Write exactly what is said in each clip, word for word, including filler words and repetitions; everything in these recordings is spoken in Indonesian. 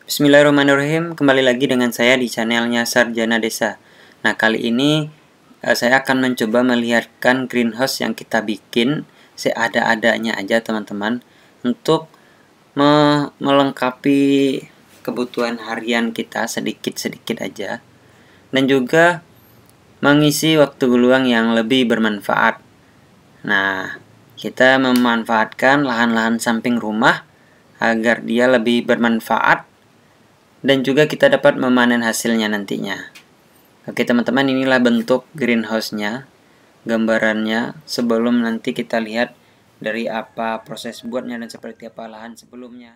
Bismillahirrahmanirrahim, kembali lagi dengan saya di channelnya Sarjana Desa. Nah, kali ini uh, saya akan mencoba melihatkan greenhouse yang kita bikin seada-adanya aja teman-teman, untuk me melengkapi kebutuhan harian kita sedikit-sedikit aja, dan juga mengisi waktu luang yang lebih bermanfaat. Nah, kita memanfaatkan lahan-lahan samping rumah agar dia lebih bermanfaat dan juga kita dapat memanen hasilnya nantinya. Oke teman-teman, inilah bentuk greenhouse-nya, gambarannya, sebelum nanti kita lihat dari apa proses buatnya dan seperti apa lahan sebelumnya.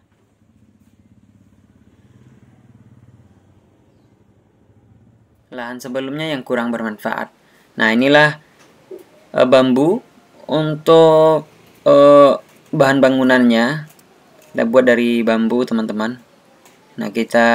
Lahan sebelumnya yang kurang bermanfaat. Nah, inilah e, bambu untuk e, bahan bangunannya. Kita buat dari bambu teman-teman. Nah, kita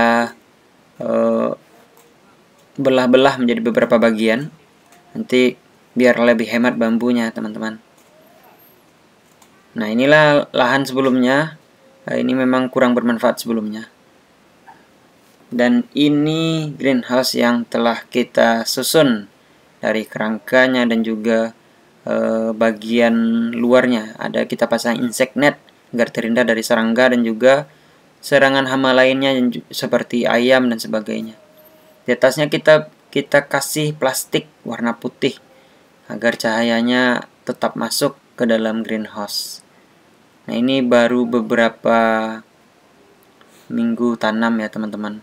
belah-belah menjadi beberapa bagian, nanti biar lebih hemat bambunya teman-teman. Nah, inilah lahan sebelumnya. Nah, ini memang kurang bermanfaat sebelumnya. Dan ini greenhouse yang telah kita susun dari kerangkanya dan juga e, bagian luarnya. Ada kita pasang insect net agar terhindar dari serangga dan juga serangan hama lainnya seperti ayam dan sebagainya. Di atasnya kita kita kasih plastik warna putih agar cahayanya tetap masuk ke dalam greenhouse. Nah, ini baru beberapa minggu tanam ya teman-teman.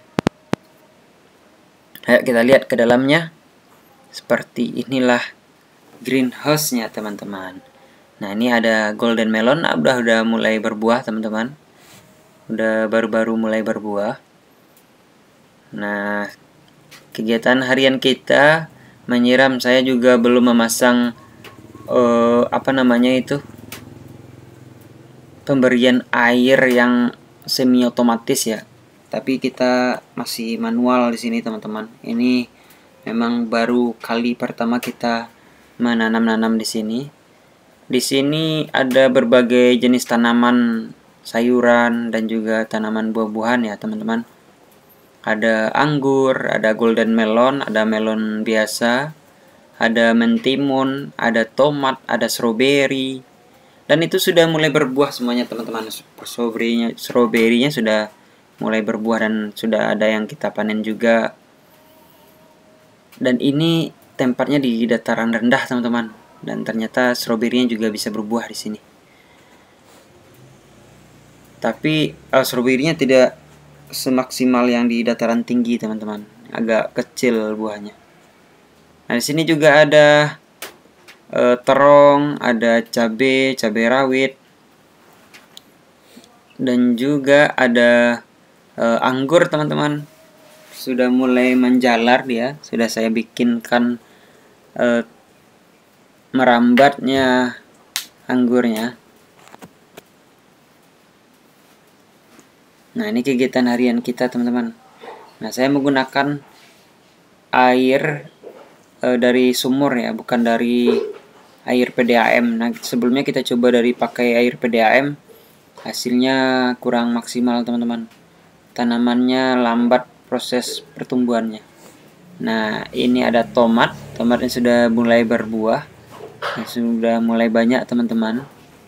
Ayo kita lihat ke dalamnya. Seperti inilah greenhouse-nya teman-teman. Nah, ini ada golden melon, udah udah mulai berbuah teman-teman. Udah baru-baru mulai berbuah. Nah, kegiatan harian kita menyiram, saya juga belum memasang uh, apa namanya itu pemberian air yang semi otomatis ya, tapi kita masih manual di sini teman-teman. Ini memang baru kali pertama kita menanam-nanam di sini. Di sini ada berbagai jenis tanaman sayuran dan juga tanaman buah-buahan ya teman-teman. Ada anggur, ada golden melon, ada melon biasa, ada mentimun, ada tomat, ada strawberry. Dan itu sudah mulai berbuah semuanya teman-teman. Strawberry-nya, strawberry-nya sudah mulai berbuah dan sudah ada yang kita panen juga. Dan ini tempatnya di dataran rendah teman-teman. Dan ternyata strawberry-nya juga bisa berbuah di sini. Tapi uh, strawberry-nya tidak semaksimal yang di dataran tinggi teman-teman, agak kecil buahnya. Nah, di sini juga ada e, terong, ada cabai, cabai rawit, dan juga ada e, anggur teman-teman. Sudah mulai menjalar dia, sudah saya bikinkan e, merambatnya anggurnya. Nah, ini kegiatan harian kita teman-teman. Nah, saya menggunakan air e, dari sumur ya, bukan dari air P D A M. Nah, sebelumnya kita coba dari pakai air P D A M, hasilnya kurang maksimal teman-teman. Tanamannya lambat proses pertumbuhannya. Nah, ini ada tomat, tomatnya sudah mulai berbuah, sudah mulai banyak teman-teman.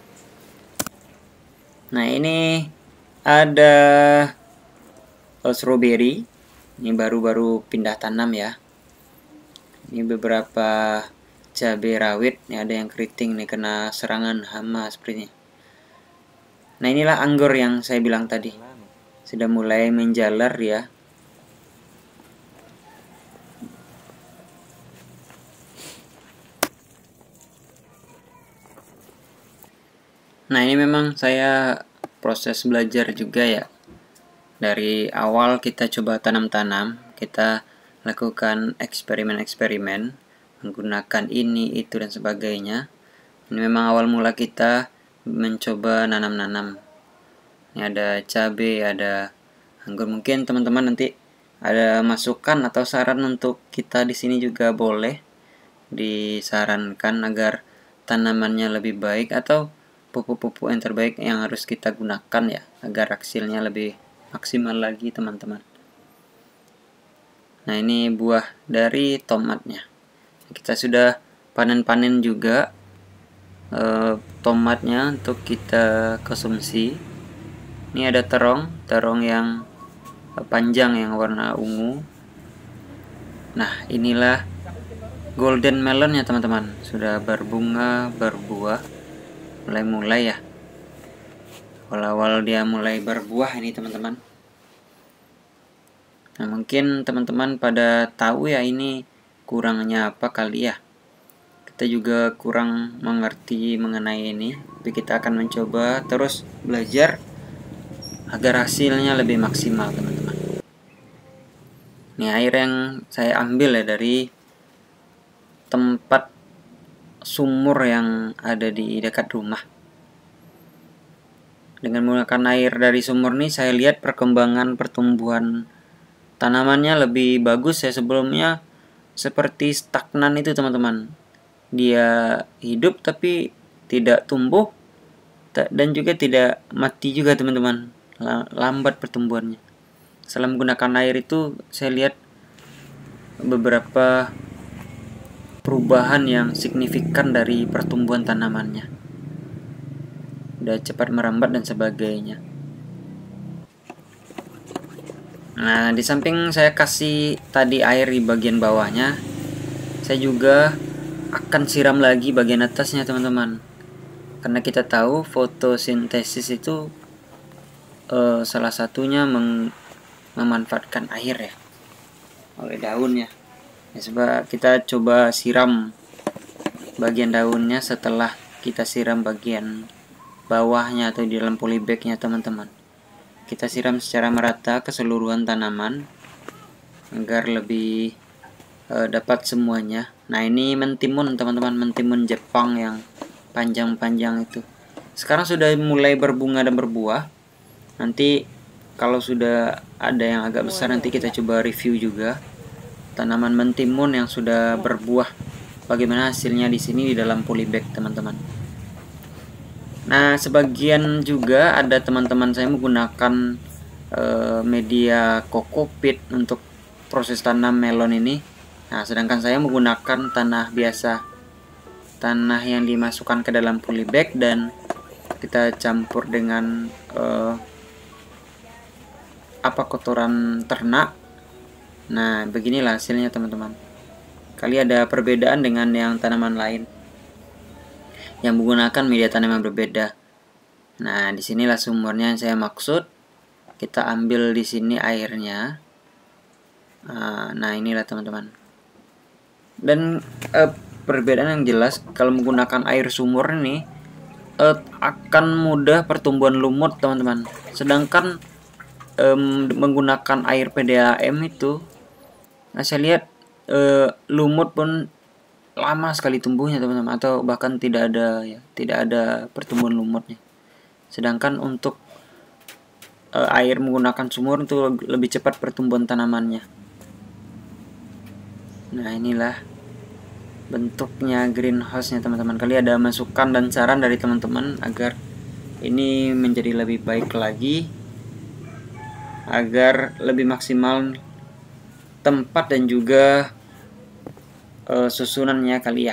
Nah, ini ada oh, strawberry, ini baru-baru pindah tanam ya. Ini beberapa cabai rawit, ini ada yang keriting nih kena serangan hama sepertinya. Nah, inilah anggur yang saya bilang tadi, sudah mulai menjalar ya. Nah, ini memang saya proses belajar juga ya. Dari awal kita coba tanam-tanam, kita lakukan eksperimen-eksperimen menggunakan ini, itu, dan sebagainya. Ini memang awal mula kita mencoba nanam-nanam. Ini ada cabai, ada anggur. Mungkin teman-teman nanti ada masukan atau saran untuk kita di sini juga boleh disarankan agar tanamannya lebih baik atau pupuk-pupuk yang terbaik yang harus kita gunakan ya, agar hasilnya lebih maksimal lagi teman-teman. Nah, ini buah dari tomatnya. Kita sudah panen-panen juga eh, tomatnya untuk kita konsumsi. Ini ada terong, terong yang panjang yang warna ungu. Nah, inilah golden melon ya teman-teman, sudah berbunga, berbuah, mulai-mulai ya. Awal-awal dia mulai berbuah ini teman-teman. Nah, mungkin teman-teman pada tahu ya ini kurangnya apa kali ya. Kita juga kurang mengerti mengenai ini, tapi kita akan mencoba terus belajar agar hasilnya lebih maksimal teman-teman. Ini air yang saya ambil ya dari tempat sumur yang ada di dekat rumah. Dengan menggunakan air dari sumur ini saya lihat perkembangan pertumbuhan tanamannya lebih bagus ya. Sebelumnya seperti stagnan itu teman-teman. Dia hidup tapi tidak tumbuh dan juga tidak mati juga teman-teman. Lambat pertumbuhannya. Setelah menggunakan air itu saya lihat beberapa perubahan yang signifikan dari pertumbuhan tanamannya. Udah cepat merambat dan sebagainya. Nah, di samping saya kasih tadi air di bagian bawahnya, saya juga akan siram lagi bagian atasnya teman-teman. Karena kita tahu fotosintesis itu eh, salah satunya meng memanfaatkan air ya oleh daunnya. Ya, coba kita coba siram bagian daunnya setelah kita siram bagian bawahnya atau di dalam polybagnya teman-teman. Kita siram secara merata keseluruhan tanaman agar lebih e, dapat semuanya. Nah, ini mentimun teman-teman, mentimun Jepang yang panjang-panjang itu. Sekarang sudah mulai berbunga dan berbuah. Nanti kalau sudah ada yang agak besar nanti kita coba review juga tanaman mentimun yang sudah berbuah. Bagaimana hasilnya di sini di dalam polybag teman-teman. Nah, sebagian juga ada teman-teman saya menggunakan e, media kokopit untuk proses tanam melon ini. Nah, sedangkan saya menggunakan tanah biasa, tanah yang dimasukkan ke dalam polybag dan kita campur dengan e, apa kotoran ternak. Nah, beginilah hasilnya teman-teman. Kali ada perbedaan dengan yang tanaman lain yang menggunakan media tanam yang berbeda. Nah, disinilah sumbernya yang saya maksud. Kita ambil di sini airnya. Nah, inilah teman-teman. Dan eh, perbedaan yang jelas kalau menggunakan air sumur ini eh, akan mudah pertumbuhan lumut teman-teman. Sedangkan eh, menggunakan air P D A M itu, nah, saya lihat eh, lumut pun lama sekali tumbuhnya teman-teman, atau bahkan tidak ada ya, tidak ada pertumbuhan lumutnya. Sedangkan untuk e, air menggunakan sumur itu lebih cepat pertumbuhan tanamannya. Nah, inilah bentuknya greenhouse-nya teman-teman. Kali ada masukan dan saran dari teman-teman agar ini menjadi lebih baik lagi, agar lebih maksimal tempat dan juga Uh, susunannya kali ya.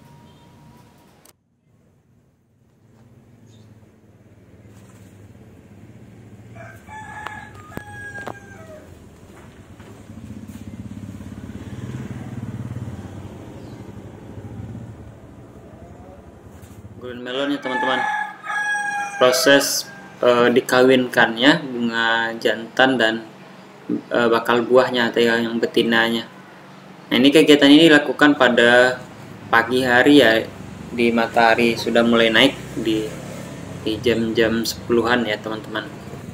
Golden melon ya teman-teman. Proses uh, dikawinkannya bunga jantan dan uh, bakal buahnya atau yang betinanya. Nah, ini kegiatan ini dilakukan pada pagi hari ya, di matahari sudah mulai naik di di jam-jam sepuluhan ya teman-teman.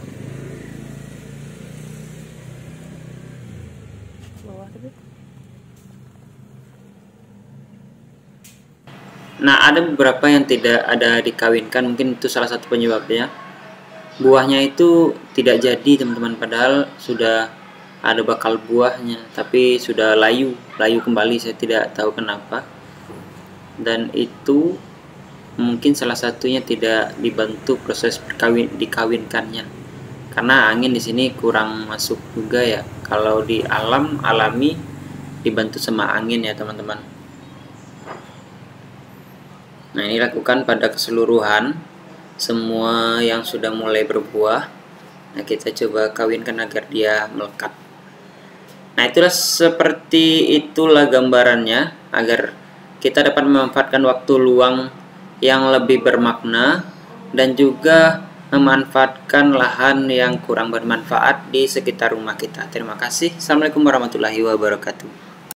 Nah, ada beberapa yang tidak ada dikawinkan, mungkin itu salah satu penyebabnya. Buahnya itu tidak jadi teman-teman, padahal sudah ada bakal buahnya, tapi sudah layu layu kembali, saya tidak tahu kenapa. Dan itu mungkin salah satunya tidak dibantu proses kawin dikawinkannya. karena angin di sini kurang masuk juga ya. Kalau di alam alami dibantu sama angin ya teman-teman. Nah, ini lakukan pada keseluruhan semua yang sudah mulai berbuah. Nah, kita coba kawinkan agar dia melekat. Nah, itulah seperti itulah gambarannya agar kita dapat memanfaatkan waktu luang yang lebih bermakna dan juga memanfaatkan lahan yang kurang bermanfaat di sekitar rumah kita. Terima kasih. Assalamualaikum warahmatullahi wabarakatuh.